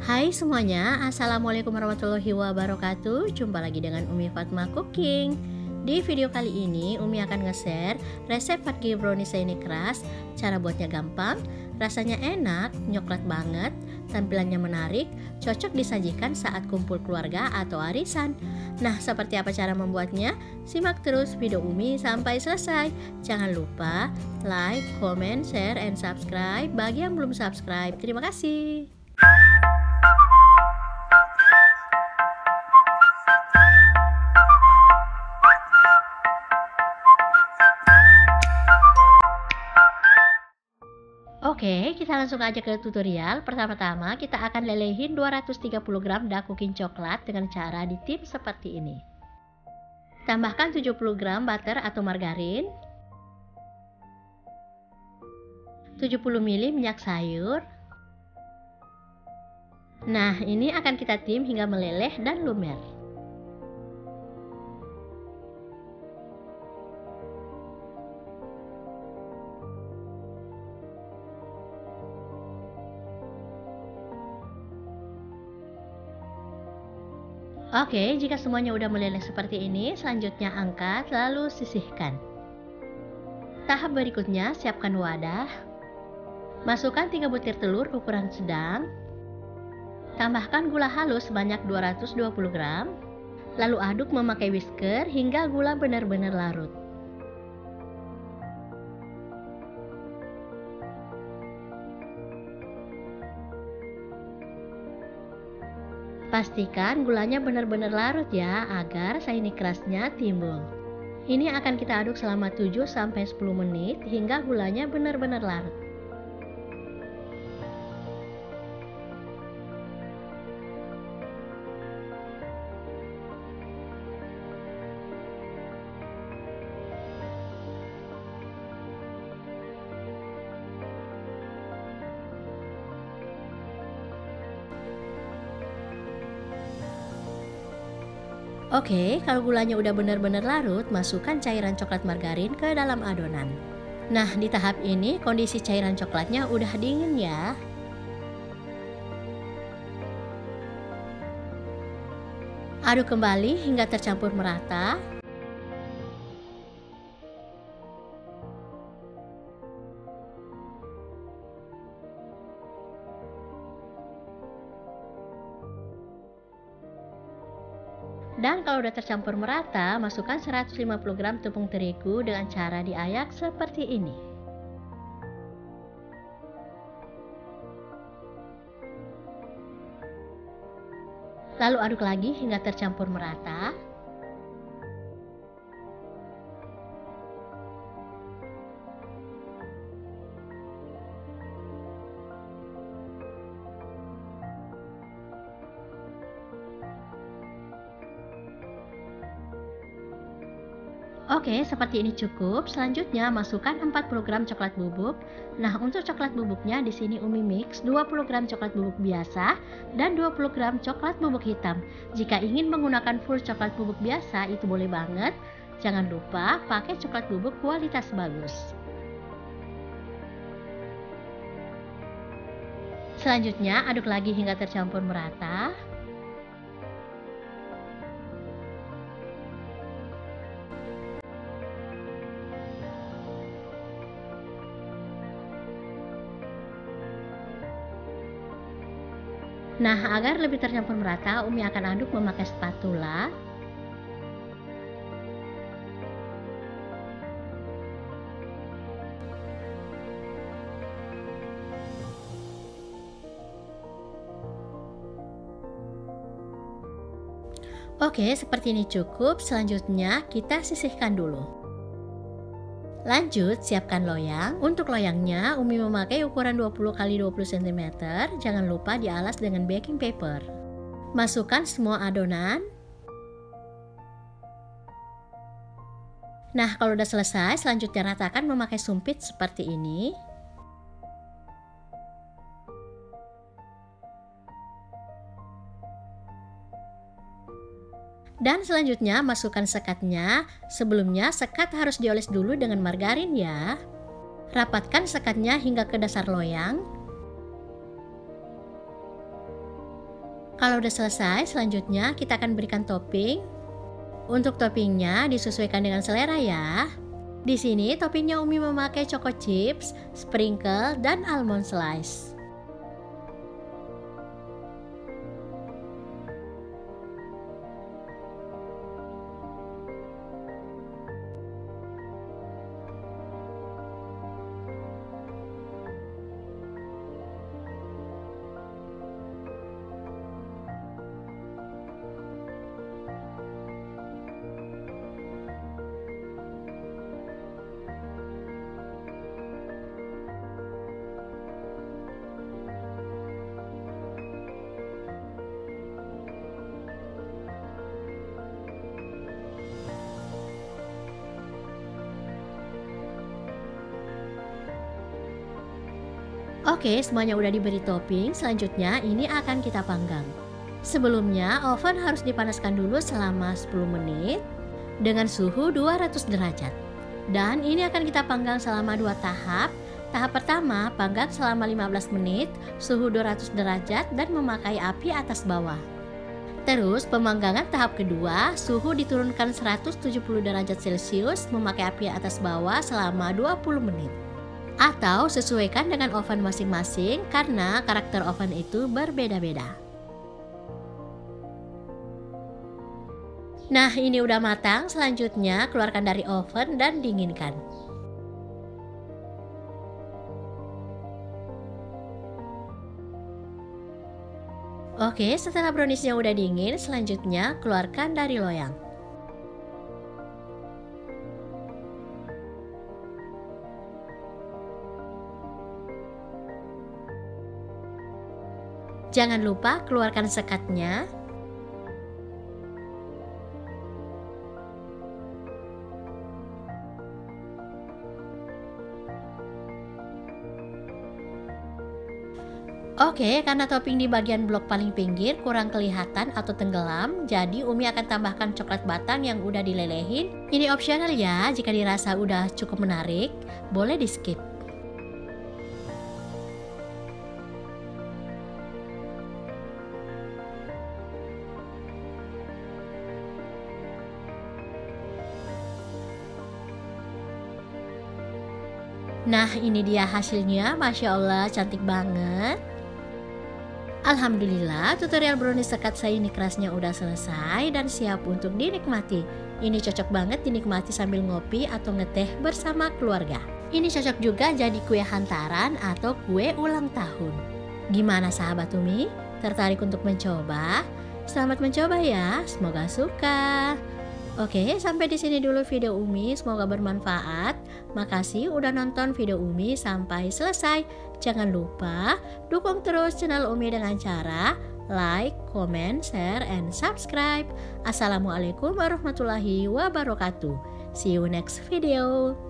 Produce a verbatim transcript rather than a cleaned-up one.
Hai semuanya, Assalamualaikum warahmatullahi wabarakatuh. Jumpa lagi dengan Umi Fatma Cooking. Di video kali ini Umi akan nge-share resep fatki brownies ini keras. Cara buatnya gampang, rasanya enak, nyoklat banget, tampilannya menarik, cocok disajikan saat kumpul keluarga atau arisan. Nah, seperti apa cara membuatnya? Simak terus video Umi sampai selesai. Jangan lupa like, comment, share, and subscribe bagi yang belum subscribe. Terima kasih. Oke, kita langsung aja ke tutorial. Pertama-tama kita akan lelehin dua ratus tiga puluh gram dark cooking coklat dengan cara ditip seperti ini. Tambahkan tujuh puluh gram butter atau margarin, tujuh puluh mililiter minyak sayur. Nah, ini akan kita tim hingga meleleh dan lumer. Oke, jika semuanya udah meleleh seperti ini, selanjutnya angkat lalu sisihkan. Tahap berikutnya, siapkan wadah. Masukkan tiga butir telur ukuran sedang. Tambahkan gula halus sebanyak dua ratus dua puluh gram. Lalu aduk memakai whisker hingga gula benar-benar larut. Pastikan gulanya benar-benar larut ya, agar shiny kerasnya timbul. Ini akan kita aduk selama tujuh sampai sepuluh menit hingga gulanya benar-benar larut. Oke, kalau gulanya udah benar-benar larut, masukkan cairan coklat margarin ke dalam adonan. Nah, di tahap ini kondisi cairan coklatnya udah dingin ya. Aduk kembali hingga tercampur merata. Dan kalau udah tercampur merata, masukkan seratus lima puluh gram tepung terigu dengan cara diayak seperti ini. Lalu aduk lagi hingga tercampur merata. Oke, seperti ini cukup. Selanjutnya masukkan empat puluh gram coklat bubuk. Nah, untuk coklat bubuknya di sini Umi mix dua puluh gram coklat bubuk biasa dan dua puluh gram coklat bubuk hitam. Jika ingin menggunakan full coklat bubuk biasa itu boleh banget. Jangan lupa pakai coklat bubuk kualitas bagus. Selanjutnya aduk lagi hingga tercampur merata. Nah, agar lebih tercampur merata, Umi akan aduk memakai spatula. Oke, seperti ini cukup. Selanjutnya kita sisihkan dulu. Lanjut, siapkan loyang. Untuk loyangnya, Umi memakai ukuran dua puluh kali dua puluh sentimeter. Jangan lupa dialas dengan baking paper. Masukkan semua adonan. Nah, kalau udah selesai, selanjutnya ratakan memakai sumpit seperti ini. Dan selanjutnya masukkan sekatnya. Sebelumnya sekat harus dioles dulu dengan margarin ya. Rapatkan sekatnya hingga ke dasar loyang. Kalau udah selesai, selanjutnya kita akan berikan topping. Untuk toppingnya disesuaikan dengan selera ya. Di sini toppingnya Umi memakai choco chips, sprinkle, dan almond slice. Oke, semuanya udah diberi topping. Selanjutnya ini akan kita panggang. Sebelumnya oven harus dipanaskan dulu selama sepuluh menit dengan suhu dua ratus derajat. Dan ini akan kita panggang selama dua tahap. Tahap pertama, panggang selama lima belas menit, suhu dua ratus derajat dan memakai api atas bawah. Terus pemanggangan tahap kedua, suhu diturunkan seratus tujuh puluh derajat Celcius memakai api atas bawah selama dua puluh menit. Atau sesuaikan dengan oven masing-masing karena karakter oven itu berbeda-beda. Nah, ini udah matang, selanjutnya keluarkan dari oven dan dinginkan. Oke, setelah browniesnya udah dingin, selanjutnya keluarkan dari loyang. Jangan lupa keluarkan sekatnya. Oke, karena topping di bagian blok paling pinggir kurang kelihatan atau tenggelam, jadi Umi akan tambahkan coklat batang yang udah dilelehin. Ini opsional ya, jika dirasa udah cukup menarik, boleh di skip. Nah, ini dia hasilnya, Masya Allah cantik banget. Alhamdulillah, tutorial brownies sekat saya ini kerasnya udah selesai dan siap untuk dinikmati. Ini cocok banget dinikmati sambil ngopi atau ngeteh bersama keluarga. Ini cocok juga jadi kue hantaran atau kue ulang tahun. Gimana sahabat Umi? Tertarik untuk mencoba? Selamat mencoba ya, semoga suka. Oke, sampai di sini dulu video Umi, semoga bermanfaat. Makasih udah nonton video Umi sampai selesai. Jangan lupa dukung terus channel Umi dengan cara like, comment, share, and subscribe. Assalamualaikum warahmatullahi wabarakatuh. See you next video.